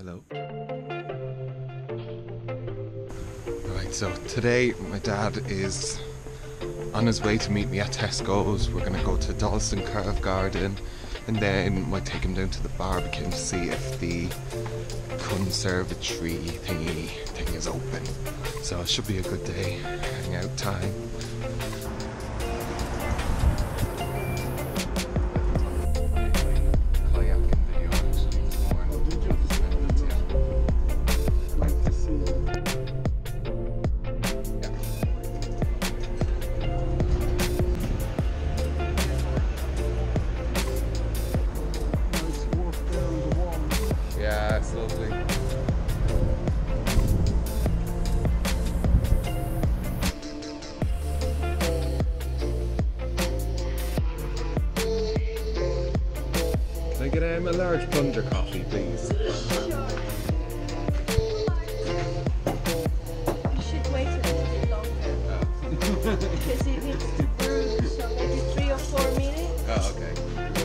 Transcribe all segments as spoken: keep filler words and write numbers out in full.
Hello. Alright, so today my dad is on his way to meet me at Tesco's. We're going to go to Dalston Curve Garden and then might take him down to the Barbican to see if the Conservatory thingy thing is open. So it should be a good day, hangout time. Yeah, it's lovely. Can I get um, a large plunger coffee, please? Sure. You should wait a little bit longer. Oh. Because it needs to brew, so maybe three or four minutes. Oh, okay.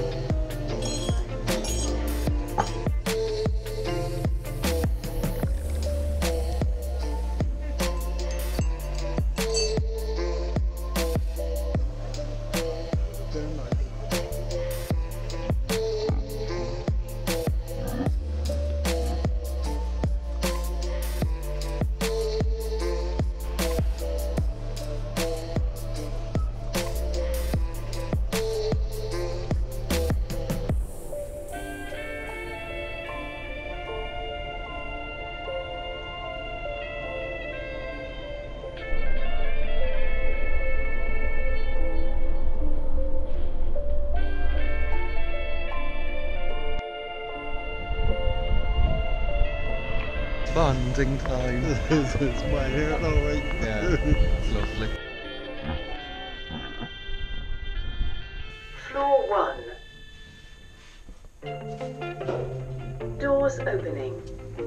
Bonding time. It's my hair, alright. Yeah, it's lovely. Floor one. Doors opening.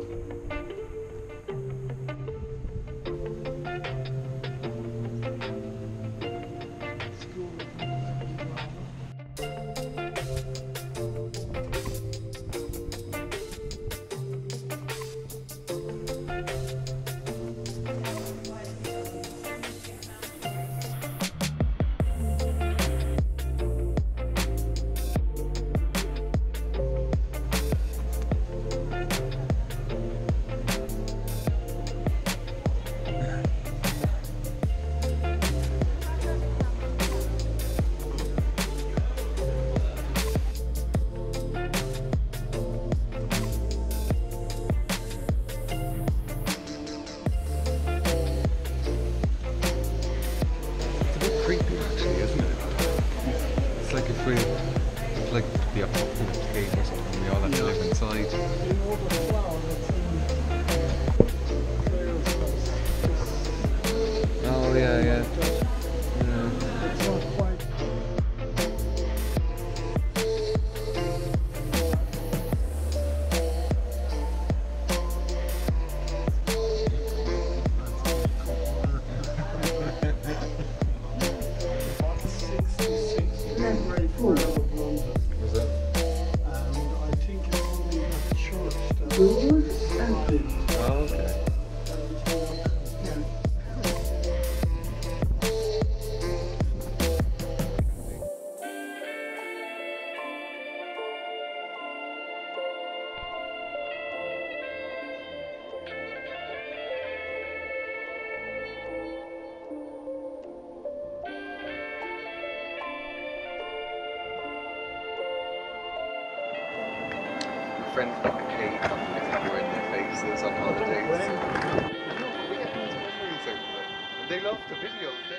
Creepy actually, isn't it? It's like if we, it's like the apocalyptic or something, we all have to live inside. Oh yeah, yeah. Yeah. Was it? And I think it's only that church that Doors open. Oh, okay. Friends like Kate is everywhere in their faces on holidays. We get nice memories out of it. And they love the videos.